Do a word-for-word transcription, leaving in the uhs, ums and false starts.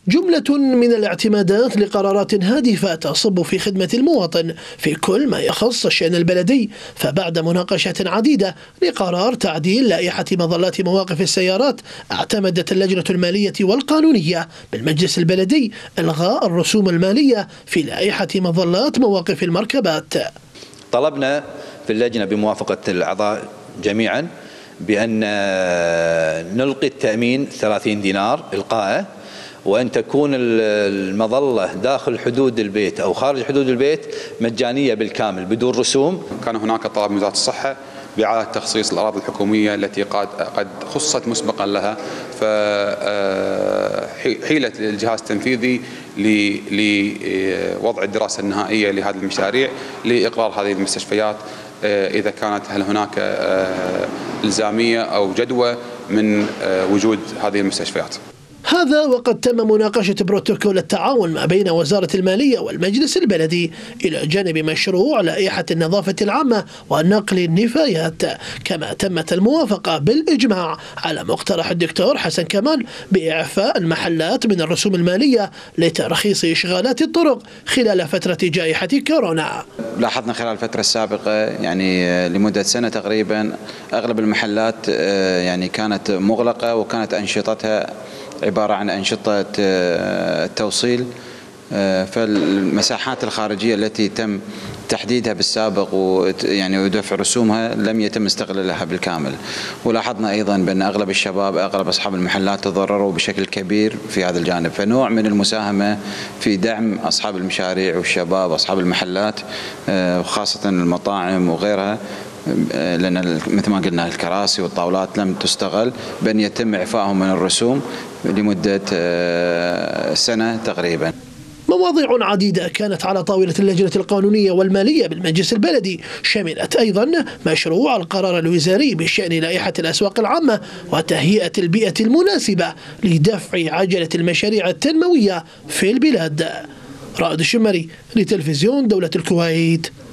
جملة من الاعتمادات لقرارات هادفة تصب في خدمة المواطن في كل ما يخص الشأن البلدي. فبعد مناقشات عديدة لقرار تعديل لائحة مظلات مواقف السيارات، اعتمدت اللجنة المالية والقانونية بالمجلس البلدي إلغاء الرسوم المالية في لائحة مظلات مواقف المركبات. طلبنا في اللجنة بموافقة الأعضاء جميعا بأن نلقي التأمين ثلاثين دينار إلقاءه، وأن تكون المظلة داخل حدود البيت أو خارج حدود البيت مجانية بالكامل بدون رسوم. كان هناك طلب من وزارة الصحة بإعادة تخصيص الأراضي الحكومية التي قد قد خصصت مسبقا لها، فحيلة الجهاز التنفيذي لوضع الدراسة النهائية لهذه المشاريع لإقرار هذه المستشفيات إذا كانت هل هناك إلزامية أو جدوى من وجود هذه المستشفيات. هذا وقد تم مناقشة بروتوكول التعاون ما بين وزارة المالية والمجلس البلدي إلى جانب مشروع لائحة النظافة العامة ونقل النفايات، كما تمت الموافقة بالإجماع على مقترح الدكتور حسن كمال بإعفاء المحلات من الرسوم المالية لترخيص إشغالات الطرق خلال فترة جائحة كورونا. لاحظنا خلال الفترة السابقة يعني لمدة سنة تقريبا أغلب المحلات يعني كانت مغلقة، وكانت أنشطتها عبارة عن أنشطة التوصيل، فالمساحات الخارجية التي تم تحديدها بالسابق ويعني ودفع رسومها لم يتم استغلالها بالكامل. ولاحظنا أيضا بأن أغلب الشباب أغلب أصحاب المحلات تضرروا بشكل كبير في هذا الجانب، فنوع من المساهمة في دعم أصحاب المشاريع والشباب أصحاب المحلات وخاصة المطاعم وغيرها، لأن مثل ما قلنا الكراسي والطاولات لم تستغل، بأن يتم إعفائهم من الرسوم لمدة سنة تقريبا. مواضيع عديدة كانت على طاولة اللجنة القانونية والمالية بالمجلس البلدي، شملت أيضا مشروع القرار الوزاري بشأن لائحة الأسواق العامة وتهيئة البيئة المناسبة لدفع عجلة المشاريع التنموية في البلاد. رائد الشمري لتلفزيون دولة الكويت.